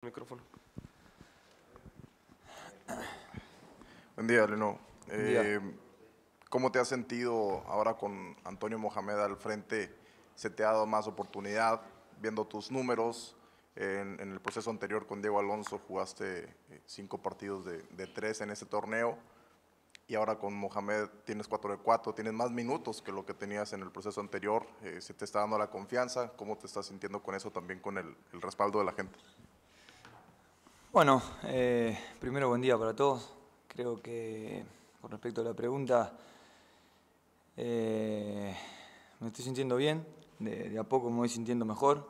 Micrófono. Buen día, Leno. Buen día. ¿Cómo te has sentido ahora con Antonio Mohamed al frente? ¿Se te ha dado más oportunidad? Viendo tus números, en el proceso anterior con Diego Alonso jugaste 5 partidos de 3 en ese torneo y ahora con Mohamed tienes 4 de 4, tienes más minutos que lo que tenías en el proceso anterior. ¿Se te está dando la confianza? ¿Cómo te estás sintiendo con eso también, con el respaldo de la gente? Bueno, primero buen día para todos. Creo que con respecto a la pregunta, me estoy sintiendo bien, de a poco me voy sintiendo mejor.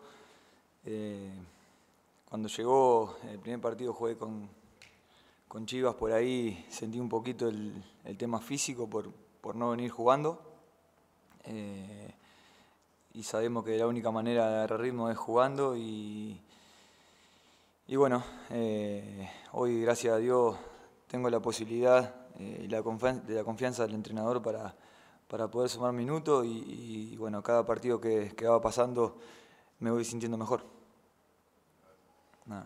Cuando llegó el primer partido jugué con Chivas, por ahí sentí un poquito el tema físico por no venir jugando. Y sabemos que la única manera de agarrar ritmo es jugando y bueno, hoy gracias a Dios tengo la posibilidad y la confianza del entrenador para poder sumar minutos y bueno, cada partido que va pasando me voy sintiendo mejor. Nada.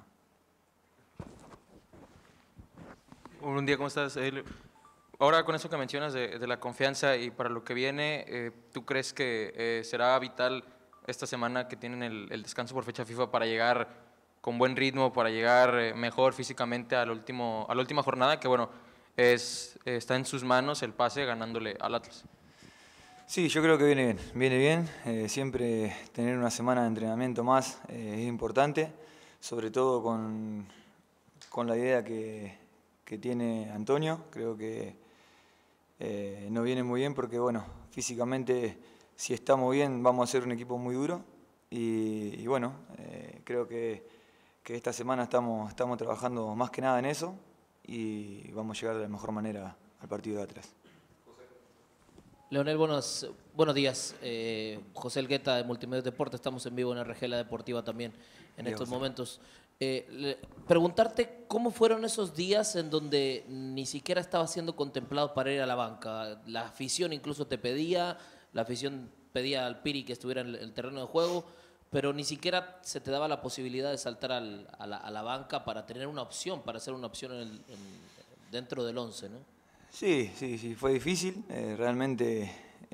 Un día, ¿cómo estás? Ahora con eso que mencionas de la confianza y para lo que viene, ¿tú crees que será vital esta semana que tienen el descanso por fecha FIFA para llegar con buen ritmo, para llegar mejor físicamente a la última jornada, que bueno, está en sus manos el pase ganándole al Atlas? Sí, yo creo que viene bien. Siempre tener una semana de entrenamiento más es importante, sobre todo con la idea que tiene Antonio. Creo que nos viene muy bien porque, bueno, físicamente si estamos bien vamos a ser un equipo muy duro y bueno, creo que esta semana estamos trabajando más que nada en eso y vamos a llegar de la mejor manera al partido de Atlas. Leonel, buenos días. José Elgueta de Multimedios Deportes, estamos en vivo en RG La Deportiva también en Bien, estos José. momentos. Preguntarte cómo fueron esos días en donde ni siquiera estaba siendo contemplado para ir a la banca. La afición incluso te pedía, la afición pedía al Piri que estuviera en el terreno de juego, pero ni siquiera se te daba la posibilidad de saltar a la banca para tener una opción, para hacer una opción dentro del 11, ¿no? Sí, fue difícil, realmente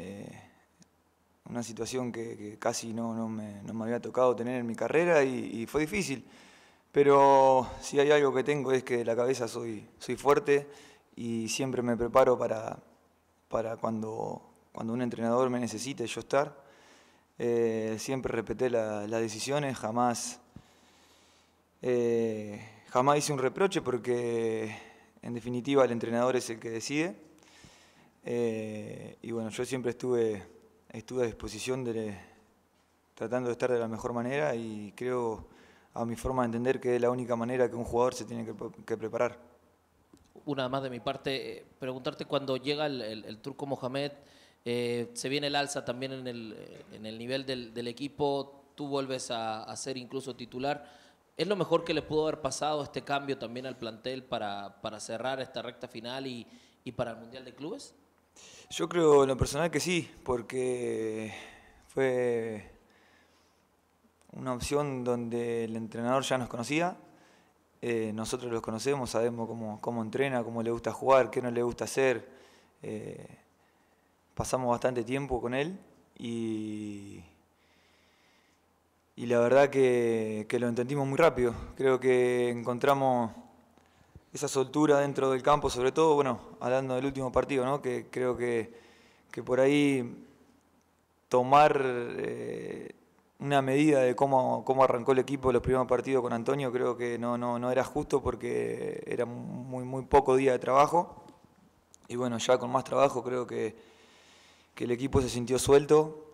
una situación que casi no me había tocado tener en mi carrera y fue difícil, pero si hay algo que tengo es que de la cabeza soy fuerte y siempre me preparo para cuando un entrenador me necesite yo estar. Siempre respeté las decisiones, jamás hice un reproche porque en definitiva el entrenador es el que decide. Y bueno, yo siempre estuve a disposición tratando de estar de la mejor manera y creo a mi forma de entender que es la única manera que un jugador se tiene que preparar. Una más de mi parte, preguntarte cuando llega el Turco Mohamed, se viene el alza también en el nivel del equipo, tú vuelves a ser incluso titular. ¿Es lo mejor que le pudo haber pasado este cambio también al plantel para cerrar esta recta final y para el Mundial de Clubes? Yo creo en lo personal que sí, porque fue una opción donde el entrenador ya nos conocía, nosotros los conocemos, sabemos cómo entrena, cómo le gusta jugar, qué no le gusta hacer. Pasamos bastante tiempo con él y la verdad que lo entendimos muy rápido. Creo que encontramos esa soltura dentro del campo, sobre todo, bueno, hablando del último partido, ¿no? Que creo que por ahí tomar una medida de cómo arrancó el equipo los primeros partidos con Antonio, creo que no era justo porque era muy poco día de trabajo. Y bueno, ya con más trabajo creo que el equipo se sintió suelto,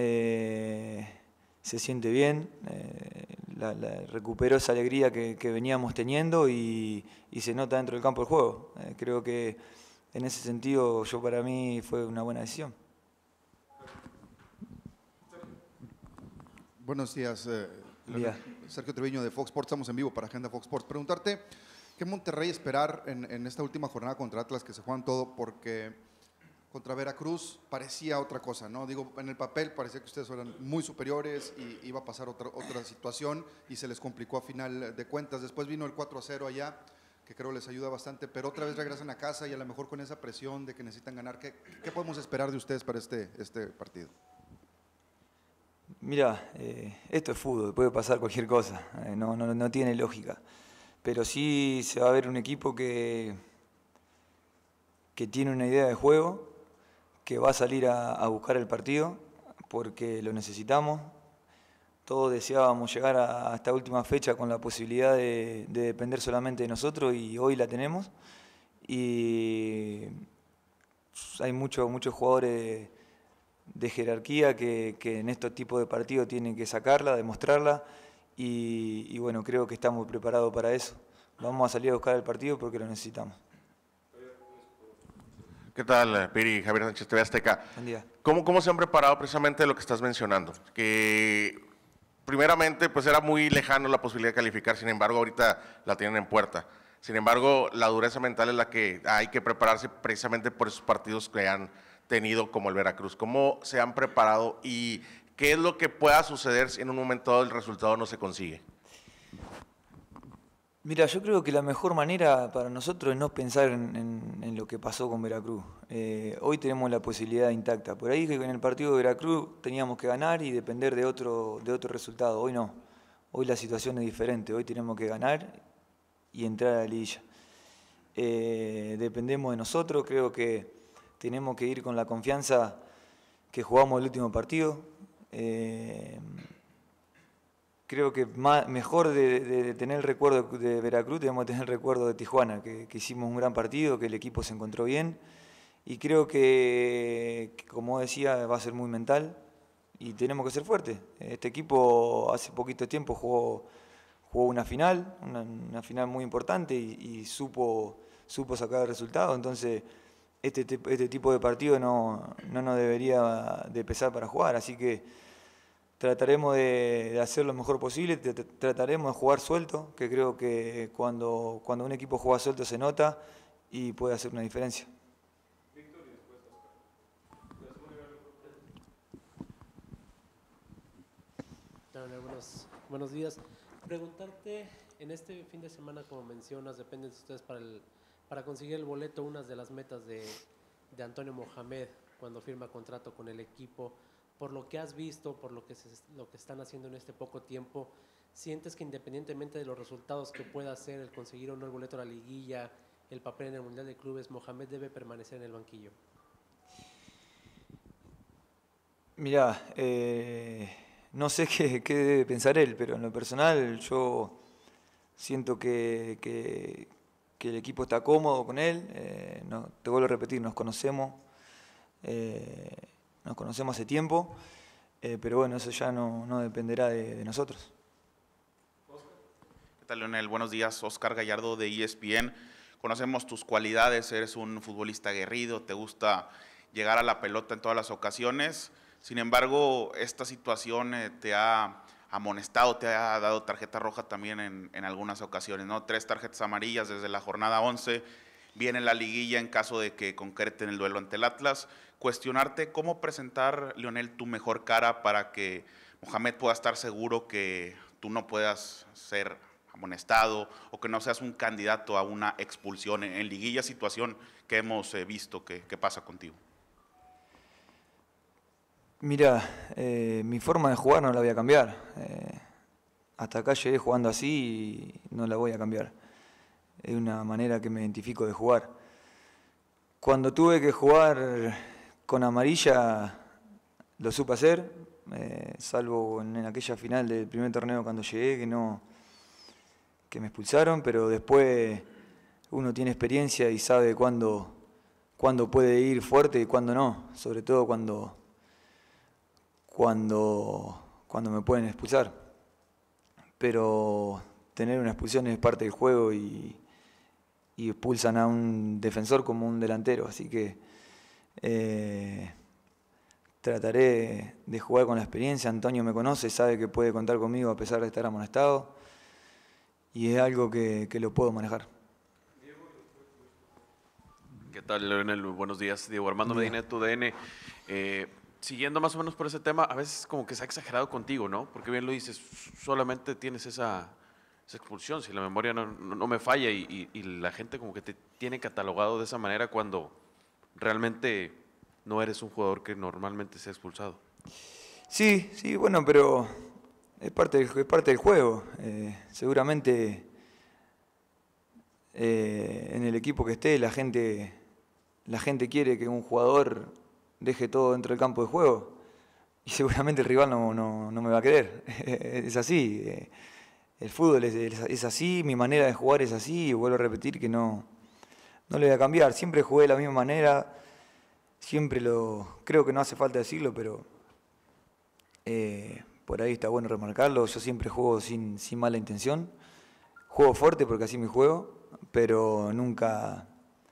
se siente bien, recuperó esa alegría que veníamos teniendo y se nota dentro del campo del juego. Creo que en ese sentido para mí fue una buena decisión. Buenos días, Día. Sergio Treviño de Fox Sports, estamos en vivo para Agenda Fox Sports. Preguntarte, ¿qué Monterrey esperar en esta última jornada contra Atlas que se juegan todo? Porque contra Veracruz parecía otra cosa, ¿no? Digo, en el papel parecía que ustedes eran muy superiores y iba a pasar otra situación y se les complicó a final de cuentas. Después vino el 4-0 allá, que creo les ayuda bastante, pero otra vez regresan a casa y a lo mejor con esa presión de que necesitan ganar. ¿Qué podemos esperar de ustedes para este partido? Mira, esto es fútbol, puede pasar cualquier cosa, no tiene lógica. Pero sí se va a ver un equipo que tiene una idea de juego, que va a salir a buscar el partido, porque lo necesitamos. Todos deseábamos llegar a esta última fecha con la posibilidad de depender solamente de nosotros y hoy la tenemos. Y hay muchos jugadores de jerarquía que en estos tipos de partidos tienen que sacarla, demostrarla y bueno, creo que estamos preparados para eso. Vamos a salir a buscar el partido porque lo necesitamos. ¿Qué tal, Piri? Javier Sánchez, TV Azteca. Buen día. ¿Cómo se han preparado precisamente lo que estás mencionando? Que primeramente pues era muy lejano la posibilidad de calificar, sin embargo ahorita la tienen en puerta. Sin embargo, la dureza mental es la que hay que prepararse precisamente por esos partidos que han tenido como el Veracruz. ¿Cómo se han preparado y qué es lo que pueda suceder si en un momento dado el resultado no se consigue? Mira, yo creo que la mejor manera para nosotros es no pensar en lo que pasó con Veracruz. Hoy tenemos la posibilidad intacta. Por ahí que en el partido de Veracruz teníamos que ganar y depender de otro resultado. Hoy no. Hoy la situación es diferente. Hoy tenemos que ganar y entrar a la liguilla. Dependemos de nosotros. Creo que tenemos que ir con la confianza que jugamos el último partido. Creo que mejor de tener el recuerdo de Veracruz, tenemos que tener el recuerdo de Tijuana, que hicimos un gran partido, que el equipo se encontró bien. Y creo que, como decía, va a ser muy mental y tenemos que ser fuertes. Este equipo hace poquito tiempo jugó una final, una final muy importante y supo sacar el resultado. Entonces, este tipo de partido no nos debería de pesar para jugar. Así que trataremos de hacer lo mejor posible, trataremos de jugar suelto, que creo que cuando un equipo juega suelto se nota y puede hacer una diferencia. Buenos días. Preguntarte, en este fin de semana, como mencionas, dependen de ustedes para conseguir el boleto, unas de las metas de Antonio Mohamed cuando firma contrato con el equipo. Por lo que has visto, por lo que están haciendo en este poco tiempo, ¿sientes que independientemente de los resultados que pueda hacer el conseguir o no el boleto a la liguilla, el papel en el Mundial de Clubes, Mohamed debe permanecer en el banquillo? Mirá, no sé qué debe pensar él, pero en lo personal yo siento que el equipo está cómodo con él. Te vuelvo a repetir, nos conocemos hace tiempo, pero bueno, eso ya no dependerá de nosotros. ¿Qué tal, Leonel? Buenos días, Oscar Gallardo de ESPN. Conocemos tus cualidades, eres un futbolista aguerrido, te gusta llegar a la pelota en todas las ocasiones. Sin embargo, esta situación te ha amonestado, te ha dado tarjeta roja también en algunas ocasiones, ¿no? 3 tarjetas amarillas desde la jornada 11. Viene la liguilla en caso de que concreten el duelo ante el Atlas. Cuestionarte cómo presentar, Leonel, tu mejor cara para que Mohamed pueda estar seguro que tú no puedas ser amonestado o que no seas un candidato a una expulsión en liguilla, situación que hemos visto que pasa contigo. Mira, mi forma de jugar no la voy a cambiar. Hasta acá llegué jugando así y no la voy a cambiar. Es una manera que me identifico de jugar. Cuando tuve que jugar con amarilla, lo supe hacer, salvo en aquella final del primer torneo cuando llegué, que me expulsaron, pero después uno tiene experiencia y sabe cuándo puede ir fuerte y cuándo no, sobre todo cuando me pueden expulsar. Pero tener una expulsión es parte del juego y expulsan a un defensor como un delantero, así que trataré de jugar con la experiencia. Antonio me conoce, sabe que puede contar conmigo a pesar de estar amonestado y es algo que lo puedo manejar. ¿Qué tal, Leonel? Buenos días. Diego Armando Medina de TUDN. Siguiendo más o menos por ese tema, a veces como que se ha exagerado contigo, ¿no? Porque bien lo dices, solamente tienes esa expulsión, si la memoria no me falla, y la gente como que te tiene catalogado de esa manera cuando realmente no eres un jugador que normalmente sea expulsado. Sí, sí, bueno, pero es parte del juego. Seguramente en el equipo que esté la gente quiere que un jugador deje todo dentro del campo de juego y seguramente el rival no me va a querer. Es así. El fútbol es así, mi manera de jugar es así, y vuelvo a repetir que no le voy a cambiar. Siempre jugué de la misma manera, creo que no hace falta decirlo, pero por ahí está bueno remarcarlo. Yo siempre juego sin mala intención. Juego fuerte porque así me juego, pero nunca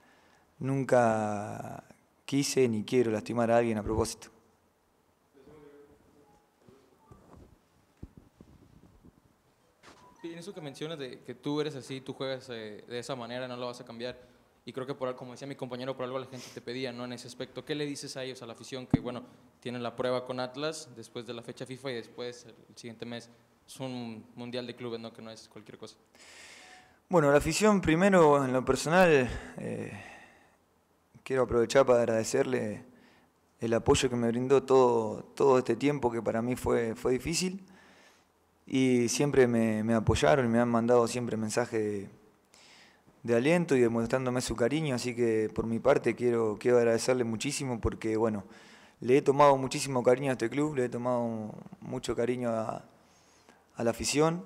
quise ni quiero lastimar a alguien a propósito. En eso que mencionas de que tú eres así, tú juegas de esa manera, no lo vas a cambiar. Y creo que como decía mi compañero, por algo la gente te pedía, ¿no? En ese aspecto, ¿qué le dices a ellos, a la afición, que bueno, tienen la prueba con Atlas después de la fecha FIFA y después el siguiente mes es un mundial de clubes, ¿no? Que no es cualquier cosa. Bueno, la afición primero, en lo personal, quiero aprovechar para agradecerle el apoyo que me brindó todo este tiempo que para mí fue difícil. Y siempre me apoyaron, me han mandado siempre mensajes de aliento y demostrándome su cariño, así que por mi parte quiero agradecerle muchísimo porque bueno, le he tomado muchísimo cariño a este club, le he tomado mucho cariño a la afición,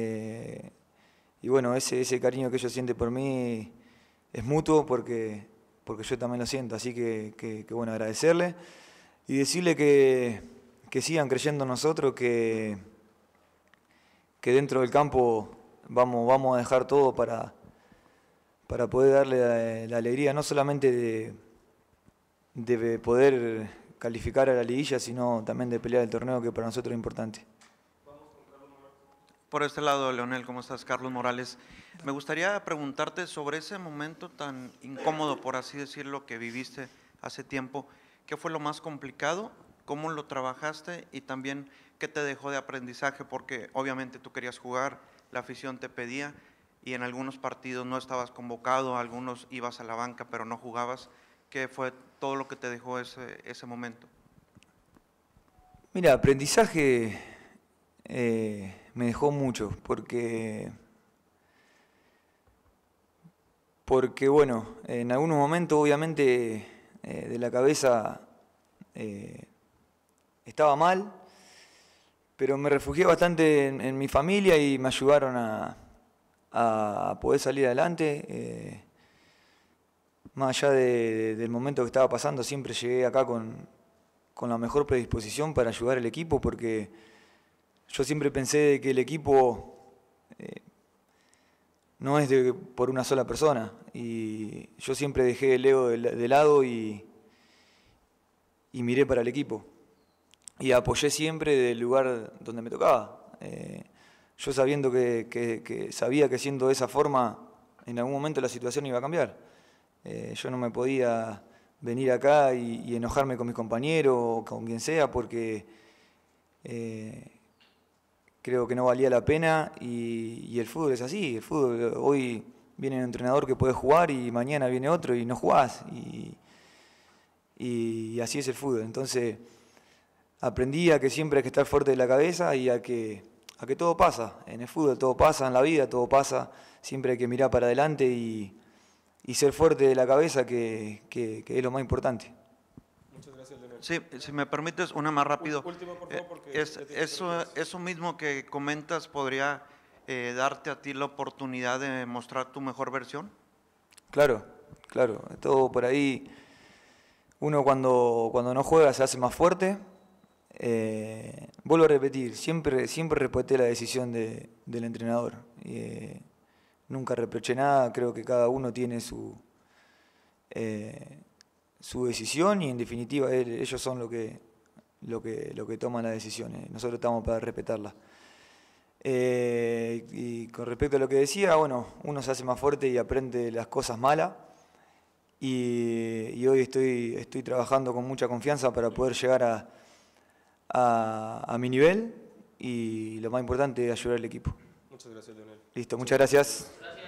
y bueno, ese cariño que ellos sienten por mí es mutuo porque yo también lo siento, así que bueno, agradecerle y decirle que sigan creyendo en nosotros, que dentro del campo vamos a dejar todo para poder darle la alegría, no solamente de poder calificar a la liguilla, sino también de pelear el torneo, que para nosotros es importante. Por este lado, Leonel, ¿cómo estás? Carlos Morales. Me gustaría preguntarte sobre ese momento tan incómodo, por así decirlo, que viviste hace tiempo. ¿Qué fue lo más complicado? ¿Cómo lo trabajaste? Y también, ¿qué te dejó de aprendizaje? Porque obviamente tú querías jugar, la afición te pedía, y en algunos partidos no estabas convocado, algunos ibas a la banca pero no jugabas. ¿Qué fue todo lo que te dejó ese momento? Mira, aprendizaje me dejó mucho, porque bueno, en algunos momentos obviamente de la cabeza estaba mal, pero me refugié bastante en mi familia y me ayudaron a poder salir adelante. Más allá del momento que estaba pasando, siempre llegué acá con la mejor predisposición para ayudar al equipo, porque yo siempre pensé de que el equipo no es por una sola persona, y yo siempre dejé el ego de lado y miré para el equipo. Y apoyé siempre del lugar donde me tocaba. Yo sabiendo sabía que siendo de esa forma, en algún momento la situación iba a cambiar. Yo no me podía venir acá y enojarme con mis compañeros o con quien sea, porque creo que no valía la pena, y el fútbol es así. El fútbol, hoy viene un entrenador que puede jugar y mañana viene otro y no jugás. Y así es el fútbol. Entonces aprendí a que siempre hay que estar fuerte de la cabeza y a que todo pasa. En el fútbol todo pasa, en la vida todo pasa. Siempre hay que mirar para adelante y ser fuerte de la cabeza, que es lo más importante. Muchas gracias, Leonel. Sí, si me permites, una más rápido. Última, por favor, porque Eso mismo que comentas podría darte a ti la oportunidad de mostrar tu mejor versión. Claro, todo por ahí. Uno cuando no juega se hace más fuerte. Vuelvo a repetir, siempre respeté la decisión del entrenador. Nunca reproché nada, creo que cada uno tiene su decisión, y en definitiva ellos son lo que toman las decisiones. Nosotros estamos para respetarlas. Y con respecto a lo que decía, bueno, uno se hace más fuerte y aprende las cosas malas, y hoy estoy trabajando con mucha confianza para poder llegar a mi nivel y lo más importante es ayudar al equipo. Muchas gracias, Leonel. Listo, muchas gracias.